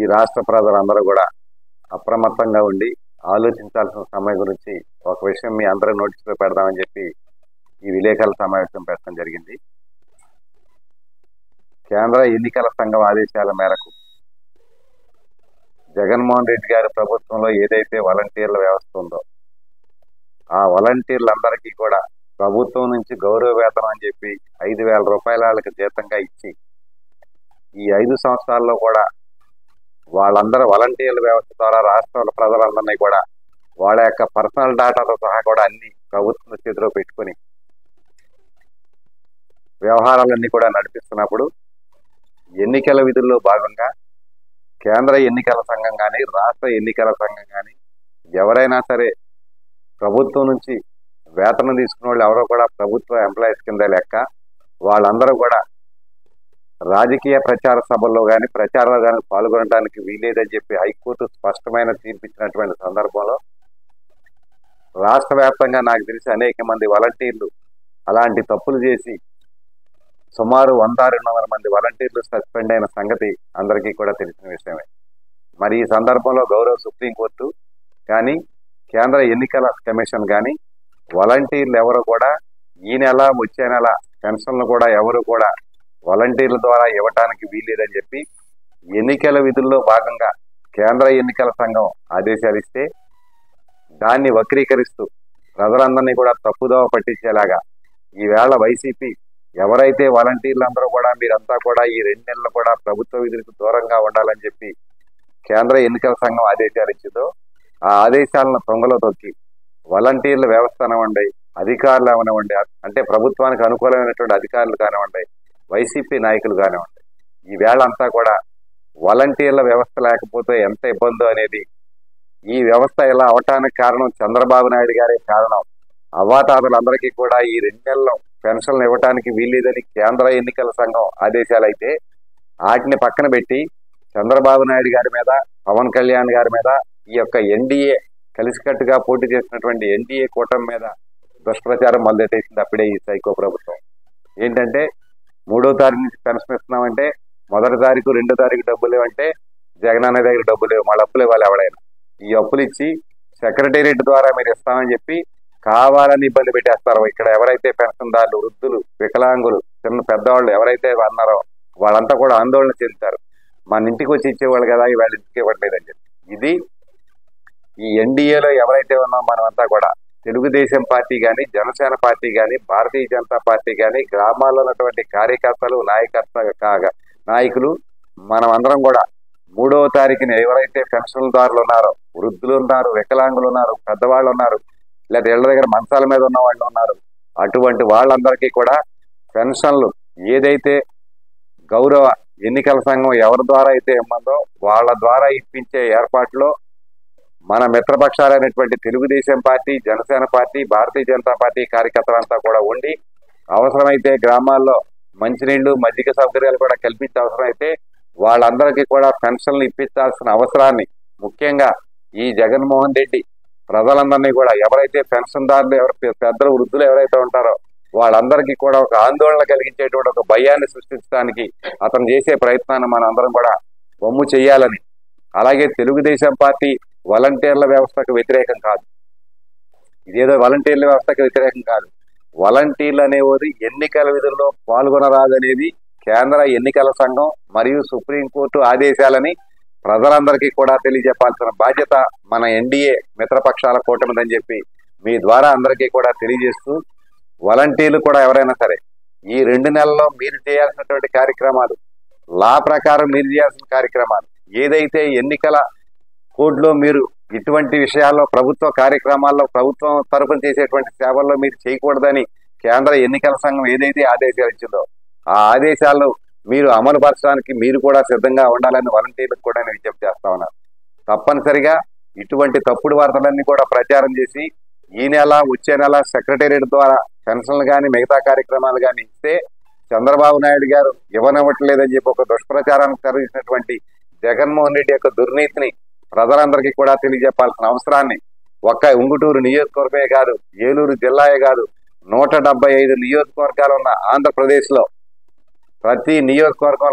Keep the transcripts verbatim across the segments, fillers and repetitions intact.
రాష్ట్ర ప్రజలందరూ కూడా అప్రమత్తంగా ఉండి ఆలోచించాల్సిన సమయం గురించి ఒక విషయం మీ అందరూ నోటీసులో పెడదామని చెప్పి ఈ విలేకరుల సమావేశం పెట్టడం జరిగింది. కేంద్ర ఎన్నికల సంఘం ఆదేశాల మేరకు జగన్మోహన్ రెడ్డి గారి ప్రభుత్వంలో ఏదైతే వాలంటీర్ల వ్యవస్థ ఉందో ఆ వాలంటీర్లందరికీ కూడా ప్రభుత్వం నుంచి గౌరవ వేతనం అని చెప్పి ఐదు వేల రూపాయల వాళ్ళకి జీతంగా ఇచ్చి ఈ ఐదు సంవత్సరాల్లో కూడా వాళ్ళందరూ వాలంటీర్ల వ్యవస్థ ద్వారా రాష్ట్రాల ప్రజలందరినీ కూడా వాళ్ళ యొక్క పర్సనల్ డేటాతో సహా కూడా అన్ని ప్రభుత్వం చేతిలో పెట్టుకుని వ్యవహారాలన్నీ కూడా నడిపిస్తున్నప్పుడు ఎన్నికల విధుల్లో భాగంగా కేంద్ర ఎన్నికల సంఘం కానీ రాష్ట్ర ఎన్నికల సంఘం కానీ ఎవరైనా సరే ప్రభుత్వం నుంచి వేతనం తీసుకున్న వాళ్ళు ఎవరో కూడా ప్రభుత్వ ఎంప్లాయీస్ కింద లెక్క వాళ్ళందరూ కూడా రాజకీయ ప్రచార సభల్లో కానీ ప్రచారంలో కానీ పాల్గొనడానికి వీలేదని చెప్పి హైకోర్టు స్పష్టమైన తీర్పిచ్చినటువంటి సందర్భంలో రాష్ట్ర వ్యాప్తంగా నాకు తెలిసి అనేక మంది వాలంటీర్లు అలాంటి తప్పులు చేసి సుమారు వంద రెండు వందల మంది వాలంటీర్లు సస్పెండ్ అయిన సంగతి అందరికీ కూడా తెలిసిన విషయమే. మరి ఈ సందర్భంలో గౌరవ సుప్రీంకోర్టు కానీ కేంద్ర ఎన్నికల కమిషన్ కానీ వాలంటీర్లు ఎవరు కూడా ఈ నెల వచ్చే నెల పెన్షన్లు కూడా ఎవరు కూడా వాలంటీర్ల ద్వారా ఇవ్వటానికి వీల్లేదని చెప్పి ఎన్నికల విధుల్లో భాగంగా కేంద్ర ఎన్నికల సంఘం ఆదేశాలు ఇస్తే దాన్ని వక్రీకరిస్తూ ప్రజలందరినీ కూడా తప్పుదోవ పట్టించేలాగా ఈవేళ వైసీపీ ఎవరైతే వాలంటీర్లందరూ కూడా మీరంతా కూడా ఈ రెండు నెలలు కూడా ప్రభుత్వ విధులకు దూరంగా ఉండాలని చెప్పి కేంద్ర ఎన్నికల సంఘం ఆదేశాలు ఇచ్చిందో ఆ ఆదేశాలను తొంగలో తొక్కి వాలంటీర్ల వ్యవస్థ అనివ్వండి, అధికారులు అవనివ్వండి, అంటే ప్రభుత్వానికి అనుకూలమైనటువంటి అధికారులు కానివ్వండి, వైసీపీ నాయకులు కానివ్వండి, ఈ వేళ అంతా కూడా వాలంటీర్ల వ్యవస్థ లేకపోతే ఎంత ఇబ్బందో అనేది ఈ వ్యవస్థ ఇలా అవటానికి కారణం చంద్రబాబు నాయుడు గారే కారణం. అవ్వాతాతలందరికీ కూడా ఈ రెండు నెలలు పెన్షన్లు ఇవ్వటానికి వీల్లేదని కేంద్ర ఎన్నికల సంఘం ఆదేశాలు అయితే వాటిని పక్కన పెట్టి చంద్రబాబు నాయుడు గారి మీద, పవన్ కళ్యాణ్ గారి మీద, ఈ యొక్క ఎన్డీఏ కలిసికట్టుగా పోటీ చేసినటువంటి ఎన్డీఏ కూటమి మీద దుష్ప్రచారం మొదలెట్టేసింది అప్పుడే ఈ సైకో ప్రభుత్వం. ఏంటంటే మూడో తారీఖు నుంచి పెన్షన్ ఇస్తున్నామంటే మొదటి తారీఖు రెండో తారీఖు డబ్బులు లేవంటే జగన్ అనే దగ్గర డబ్బులు లేవు, మళ్ళీ అప్పులు ఇవ్వాలి ఎవడైనా. ఈ అప్పులు ఇచ్చి సెక్రటేరియట్ ద్వారా మీరు ఇస్తామని చెప్పి కావాలని ఇబ్బంది పెట్టేస్తారు. ఇక్కడ ఎవరైతే పెన్షన్దారులు, వృద్ధులు, వికలాంగులు, చిన్న పెద్దవాళ్ళు ఎవరైతే అన్నారో వాళ్ళంతా కూడా ఆందోళన చెందుతారు. మన ఇంటికి వచ్చి ఇచ్చేవాళ్ళు కదా వాళ్ళ ఇంటికి ఇవ్వట్లేదని చెప్పి. ఇది ఈ ఎన్డీఏలో ఎవరైతే ఉన్నామో మనమంతా కూడా తెలుగుదేశం పార్టీ కానీ, జనసేన పార్టీ కానీ, భారతీయ జనతా పార్టీ కానీ, గ్రామాల్లో ఉన్నటువంటి కార్యకర్తలు, నాయకర్త కాగా నాయకులు మనం అందరం కూడా మూడవ తారీఖున ఎవరైతే పెన్షన్దారులు ఉన్నారో, వృద్ధులు ఉన్నారు, వికలాంగులు ఉన్నారు, పెద్దవాళ్ళు ఉన్నారు, లేదా ఇళ్ల దగ్గర మంచాల మీద ఉన్న వాళ్ళు ఉన్నారు, అటువంటి వాళ్ళందరికీ కూడా పెన్షన్లు ఏదైతే గౌరవ ఎన్నికల సంఘం ఎవరి ద్వారా అయితే ఇమ్మందో వాళ్ళ ద్వారా ఇప్పించే ఏర్పాట్లో మన మిత్రపక్షాలైనటువంటి Telugu Desam party, Janasena party, Bharatiya Janata party కార్యకర్తలంతా కూడా ఉండి అవసరమైతే గ్రామాల్లో మంచినీళ్లు, మజ్జిగ సౌకర్యాలు కూడా కల్పించే అవసరమైతే వాళ్ళందరికీ కూడా పెన్షన్లు ఇప్పించాల్సిన అవసరాన్ని ముఖ్యంగా ఈ జగన్మోహన్ రెడ్డి ప్రజలందరినీ కూడా ఎవరైతే పెన్షన్దారులు, ఎవరు పెద్దలు, వృద్ధులు ఎవరైతే ఉంటారో వాళ్ళందరికీ కూడా ఒక ఆందోళన కలిగించేటువంటి ఒక భయాన్ని సృష్టించడానికి అతను చేసే ప్రయత్నాన్ని మనం అందరం కూడా బొమ్ము చేయాలని, అలాగే తెలుగుదేశం పార్టీ వాలంటీర్ల వ్యవస్థకు వ్యతిరేకం కాదు, ఇదేదో వాలంటీర్ల వ్యవస్థకు వ్యతిరేకం కాదు. వాలంటీర్లు అనేవి ఎన్నికల విధుల్లో పాల్గొనరాదనేది కేంద్ర ఎన్నికల సంఘం మరియు సుప్రీంకోర్టు ఆదేశాలని ప్రజలందరికీ కూడా తెలియజెప్పాల్సిన బాధ్యత మన ఎన్డీఏ మిత్రపక్షాల కూటమిదని చెప్పి మీ ద్వారా అందరికీ కూడా తెలియజేస్తూ, వాలంటీర్లు కూడా ఎవరైనా సరే ఈ రెండు నెలల్లో మీరు చేయాల్సినటువంటి కార్యక్రమాలు, లా ప్రకారం మీరు చేయాల్సిన కార్యక్రమాలు, ఏదైతే ఎన్నికల కోడ్లో మీరు ఇటువంటి విషయాల్లో ప్రభుత్వ కార్యక్రమాల్లో ప్రభుత్వం తరపున చేసేటువంటి సేవల్లో మీరు చేయకూడదని కేంద్ర ఎన్నికల సంఘం ఏదైతే ఆదేశాలు ఇచ్చిందో ఆ ఆదేశాలను మీరు అమలు పరచడానికి మీరు కూడా సిద్ధంగా ఉండాలని వాలంటీర్లకు కూడా నేను విజ్ఞప్తి చేస్తా ఉన్నాను. తప్పనిసరిగా ఇటువంటి తప్పుడు వార్తలన్నీ కూడా ప్రచారం చేసి ఈ నెల వచ్చే నెల సెక్రటేరియట్ ద్వారా పెన్షన్లు కానీ మిగతా కార్యక్రమాలు కానీ ఇస్తే చంద్రబాబు నాయుడు గారు ఇవ్వనివ్వట్లేదని చెప్పి ఒక దుష్ప్రచారానికి కలిగినటువంటి జగన్మోహన్ రెడ్డి యొక్క దుర్నీతిని ప్రజలందరికీ కూడా తెలియజెప్పాల్సిన అవసరాన్ని ఒక్క ఉంగుటూరు నియోజకవర్గమే కాదు, ఏలూరు జిల్లాయే కాదు, నూట డెబ్బై ఐదు నియోజకవర్గాలు ఉన్న ఆంధ్రప్రదేశ్ లో ప్రతి నియోజకవర్గంలో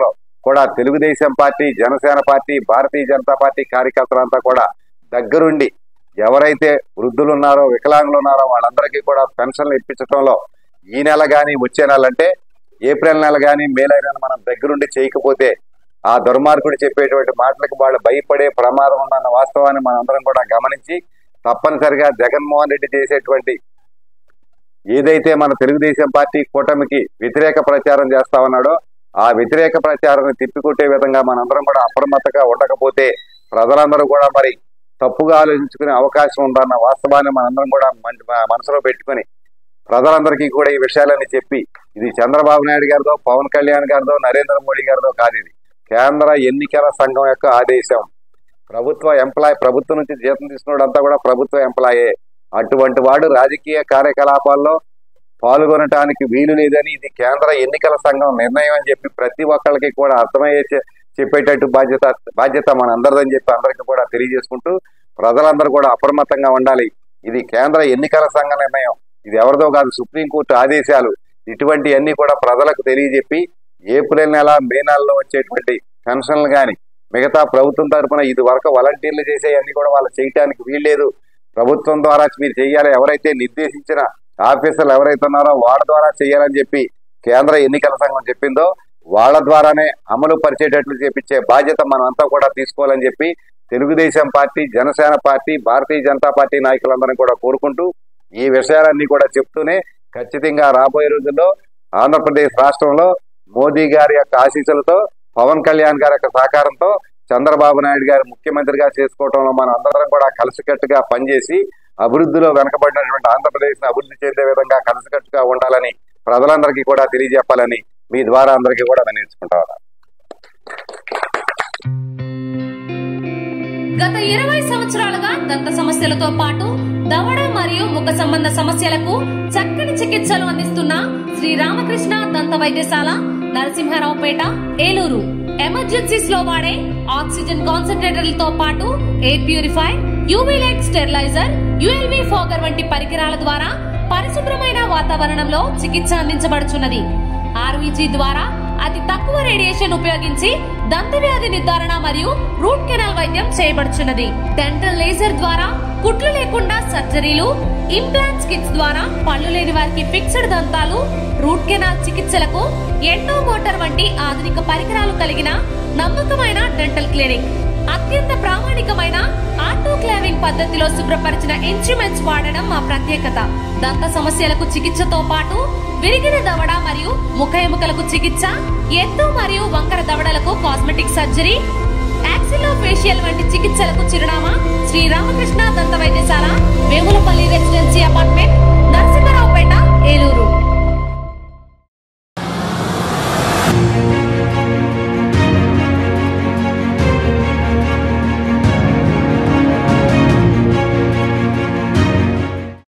కూడా Telugu Desam party, Janasena party, Bharatiya Janata party కార్యకర్తలంతా కూడా దగ్గరుండి ఎవరైతే వృద్ధులు ఉన్నారో, వికలాంగులు ఉన్నారో వాళ్ళందరికీ కూడా పెన్షన్లు ఇప్పించడంలో ఈ నెల కానీ వచ్చే నెల అంటే ఏప్రిల్ నెల కానీ మే నెల మనం దగ్గరుండి చేయకపోతే ఆ దుర్మార్గుడు చెప్పేటువంటి మాటలకు వాళ్ళు భయపడే ప్రమాదం ఉందన్న వాస్తవాన్ని మనందరం కూడా గమనించి తప్పనిసరిగా జగన్మోహన్ రెడ్డి చేసేటువంటి ఏదైతే మన తెలుగుదేశం పార్టీ కూటమికి వ్యతిరేక ప్రచారం చేస్తా ఉన్నాడో ఆ వ్యతిరేక ప్రచారాన్ని తిప్పికొట్టే విధంగా మనందరం కూడా అప్రమత్తగా ఉండకపోతే ప్రజలందరూ కూడా మరి తప్పుగా ఆలోచించుకునే అవకాశం ఉందన్న వాస్తవాన్ని మనందరం కూడా మనసులో పెట్టుకుని ప్రజలందరికీ కూడా ఈ విషయాలన్నీ చెప్పి ఇది చంద్రబాబు నాయుడు గారిదో, పవన్ కళ్యాణ్ గారిదో, నరేంద్ర మోడీ గారిదో కాదు, ఇది కేంద్ర ఎన్నికల సంఘం యొక్క ఆదేశం. ప్రభుత్వ ఎంప్లాయ్ ప్రభుత్వం నుంచి జీతం తీసుకున్నదంతా కూడా ప్రభుత్వ ఎంప్లాయే. అటువంటి వాడు రాజకీయ కార్యకలాపాల్లో పాల్గొనటానికి వీలు లేదని ఇది కేంద్ర ఎన్నికల సంఘం నిర్ణయం అని చెప్పి ప్రతి ఒక్కరికి కూడా అర్థమయ్యే చెప్పేటట్టు బాధ్యత బాధ్యత మన అందరిదని చెప్పి అందరికీ కూడా తెలియజేసుకుంటూ ప్రజలందరూ కూడా అప్రమత్తంగా ఉండాలి. ఇది కేంద్ర ఎన్నికల సంఘ నిర్ణయం, ఇది ఎవరిదో కాదు, సుప్రీంకోర్టు ఆదేశాలు. ఇటువంటి అన్ని కూడా ప్రజలకు తెలియజెప్పి ఏప్రిల్ నెల, మే నెలలో వచ్చేటువంటి పెన్షన్లు కానీ మిగతా ప్రభుత్వం తరఫున ఇది వరకు వాలంటీర్లు చేసే అన్ని కూడా వాళ్ళు చేయటానికి వీల్లేదు. ప్రభుత్వం ద్వారా మీరు చేయాలి, ఎవరైతే నిర్దేశించిన ఆఫీసర్లు ఎవరైతే ఉన్నారో వాళ్ళ ద్వారా చేయాలని చెప్పి కేంద్ర ఎన్నికల సంఘం చెప్పిందో వాళ్ళ ద్వారానే అమలు పరిచేటట్లు చేపించే బాధ్యత మనం అంతా కూడా తీసుకోవాలని చెప్పి Telugu Desam party, Janasena party, Bharatiya Janata party నాయకులందరినీ కూడా కోరుకుంటూ ఈ విషయాలన్నీ కూడా చెప్తూనే ఖచ్చితంగా రాబోయే రోజుల్లో ఆంధ్రప్రదేశ్ రాష్ట్రంలో మోదీ గారి యొక్క ఆశీస్సులతో, పవన్ కళ్యాణ్ గారి యొక్క సహకారంతో చంద్రబాబు నాయుడు గారు ముఖ్యమంత్రిగా చేసుకోవడంలో మనం అందరం కూడా కలిసికట్టుగా పనిచేసి అభివృద్ధిలో వెనకబడినటువంటి ఆంధ్రప్రదేశ్ ని అభివృద్ధి చెందే విధంగా కలిసికట్టుగా ఉండాలని ప్రజలందరికీ కూడా తెలియజెప్పాలని మీ ద్వారా అందరికీ కూడా వినియోగించుకుంటారు. గత ఇరవై సంవత్సరాలుగా దంత సమస్యలతో పాటు దవడ మరియు ముఖ సంబంధ సమస్యలకు చక్కని చికిత్సలు అందిస్తున్న శ్రీ రామకృష్ణ దంత వైద్యశాల, నరసింహారావుపేట, ఏలూరు. ఎమర్జెన్సీస్ లో వాడే ఆక్సిజన్ కాన్సన్ట్రేటర్లతో పాటు air purify, UV light steriliser, ULV fogger వంటి పరికరాల ద్వారా పరిశుభ్రమైన వాతావరణంలో చికిత్స అందించబడుచున్నది. ఆర్వీజీ ద్వారా అతి తక్కువ రేడియేషన్ ఉపయోగించి దంత వ్యాధి నిర్ధారణ మరియు రూట్ కెనాల్ వైద్యం చేయబడుచున్నది. డెంటల్ లేజర్ ద్వారా కుట్లు లేకుండా సర్జరీలు, ఇంప్లాంట్స్ కిట్స్ ద్వారా పళ్ళు లేని వారికి ఫిక్స్డ్ దంతాలు, రూట్ కెనాల్ చికిత్సలకు ఎండో మోటార్ వంటి ఆధునిక పరికరాలు కలిగిన నమ్మకమైన డెంటల్ క్లినిక్. అత్యంత ప్రామాణికమైన ఆటోక్లావింగ్ పద్ధతిలో శుభ్రపరిచిన ఇన్స్ట్రుమెంట్స్ వాడడం మా ప్రత్యేకత. దంత సమస్యలకు చికిత్సతో పాటు విరిగిన దవడ మరియు ముఖ ఎముకలకు చికిత్స, ఎత్తు మరియు వంకర దవడలకు కాస్మెటిక్ సర్జరీ, యాక్సిలోఫేషియల్ వంటి చికిత్సలకు చిరునామా శ్రీ రామకృష్ణ దంత వైద్యశాల, వేములపల్లి రెసిడెన్సీ అపార్ట్మెంట్,